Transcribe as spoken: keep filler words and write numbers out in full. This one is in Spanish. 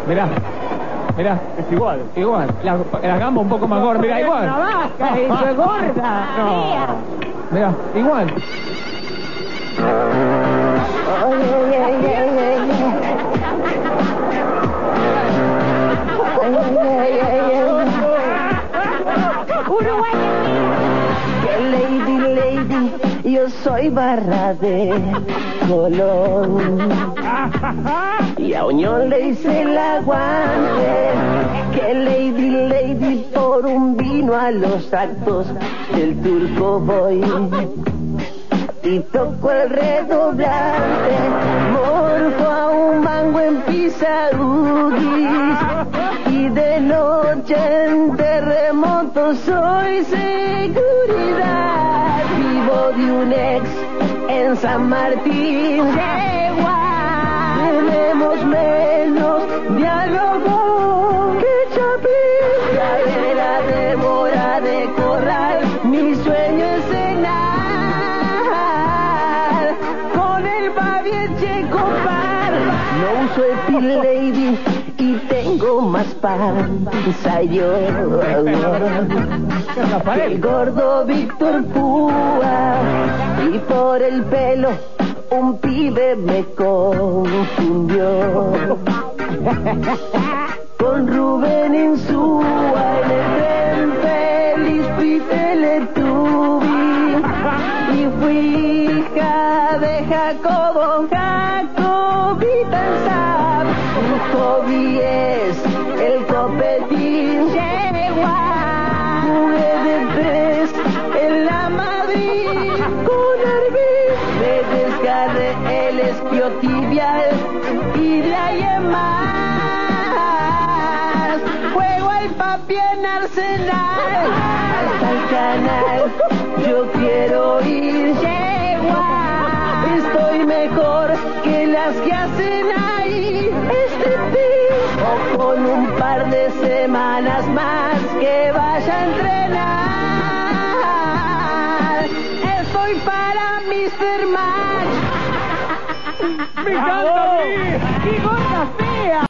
Mirá, mirá. Es igual. Igual. La, la gamba un poco más gorda. Mirá, igual. Una vaca, eso es gorda. No. Mirá, igual. Uruguay. Lady, lady, yo soy Barra de Colón. Y a Oñón le hice el aguante. Que lady, lady, por un vino a los actos del Turco voy. Y toco el redoblante, morfo a un mango en Pisaugis. Y de noche en terremoto soy seguridad. Vivo de un ex en San Martín. Tenemos menos diálogo que Chapín. Cadera de mora de corral, mi sueño es cenar con el Babieche Copar. No uso Epil Lady y tengo más panza yo. El gordo Víctor Púa. Y por el pelo un pibe me confundió con Rubén Insúa. En el tren feliz fui Teletubby y fui hija de Jacobo, Jacobita Zap. Su hobby es el copetín. Jugué de tres en la Madrid con Arby. Me desgarré el isquiotibial y de ahí en más juego al papi en Arsenal. Hasta el canal yo quiero ir. Estoy mejor que las que hacen ahí striptease. O con un par de semanas más que vaya a entrenar. Estoy para mister Match. ¡Me encanta a mí! ¡Qué gorda fea!